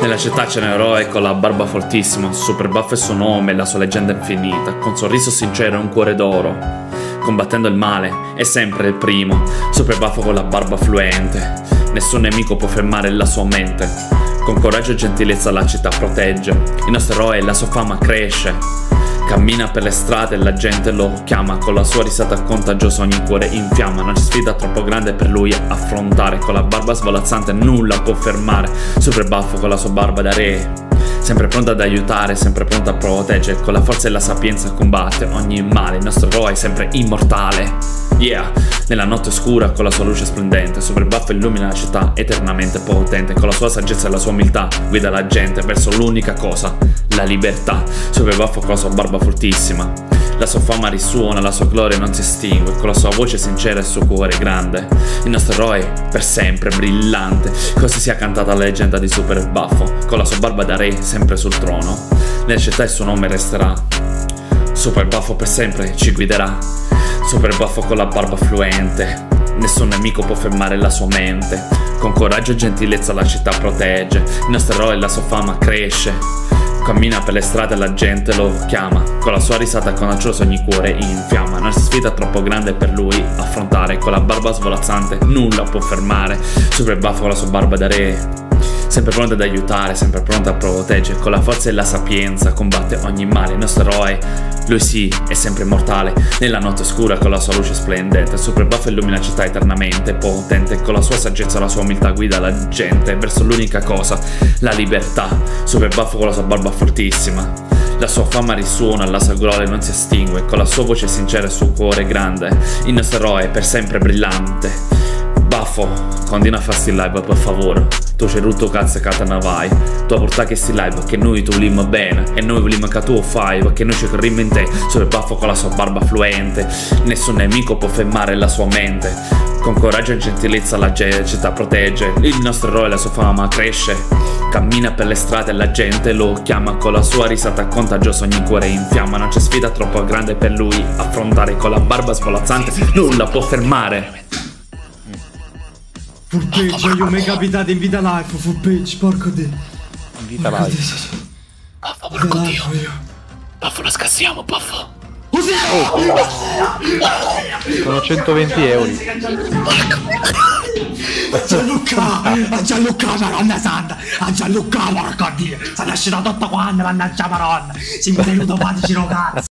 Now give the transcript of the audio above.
Nella città c'è un eroe con la barba fortissima, super buff è il suo nome e la sua leggenda infinita, con sorriso sincero e un cuore d'oro. Combattendo il male è sempre il primo, super buffo con la barba fluente, nessun nemico può fermare la sua mente. Con coraggio e gentilezza la città protegge, il nostro eroe e la sua fama cresce. Cammina per le strade e la gente lo chiama, con la sua risata contagiosa ogni cuore infiamma. Non c'è sfida troppo grande per lui affrontare, con la barba svolazzante nulla può fermare. Super buffo con la sua barba da re, sempre pronta ad aiutare, sempre pronta a proteggere, con la forza e la sapienza combatte ogni male. Il nostro eroe è sempre immortale. Yeah, nella notte scura con la sua luce splendente, super buffo illumina la città eternamente potente, con la sua saggezza e la sua umiltà guida la gente verso l'unica cosa, la libertà. Super buffo con la sua barba fortissima, la sua fama risuona, la sua gloria non si estingue, con la sua voce sincera e il suo cuore grande. Il nostro eroe per sempre brillante, così sia cantata la leggenda di super buffo, con la sua barba da re sempre sul trono. Nella città il suo nome resterà, super buffo per sempre ci guiderà. Super buffo con la barba fluente, nessun nemico può fermare la sua mente. Con coraggio e gentilezza la città protegge, il nostro eroe e la sua fama cresce. Cammina per le strade e la gente lo chiama, con la sua risata coraggiosa ogni cuore infiamma. Non c'è sfida troppo grande per lui affrontare, con la barba svolazzante nulla può fermare. Super buffo con la sua barba da re, sempre pronta ad aiutare, sempre pronta a proteggere, con la forza e la sapienza combatte ogni male. Il nostro eroe, lui sì, è sempre immortale, nella notte scura con la sua luce splendente. Super buffo illumina la città eternamente potente, con la sua saggezza e la sua umiltà guida la gente verso l'unica cosa, la libertà. Super buffo con la sua barba fortissima, la sua fama risuona, la sua gloria non si estingue, con la sua voce sincera e il suo cuore grande. Il nostro eroe è per sempre brillante. Buffo, continua a fare sti live per favore. Tu c'è rutto cazzo e catena vai. Tu portare che sti live perché noi tu vogliamo bene, e noi vogliamo che tu fai perché noi ci crediamo in te. Super buffo con la sua barba fluente, nessun nemico può fermare la sua mente. Con coraggio e gentilezza la città protegge, il nostro eroe e la sua fama cresce. Cammina per le strade e la gente lo chiama, con la sua risata contagiosa ogni cuore infiamma. Non c'è sfida troppo grande per lui affrontare, con la barba svolazzante nulla può fermare. Full page, io mi è capitato in vita life, full page, porco dio. In vita live. Buffo, porco dio. Buffo, la scassiamo, Buffo. Sono 120 euro. A Gianluca, Madonna Santa, a Gianluca, porco dio. Si è lasciato tutto quanto, mannaggia Maronna. Si è venuto 15 cazzo.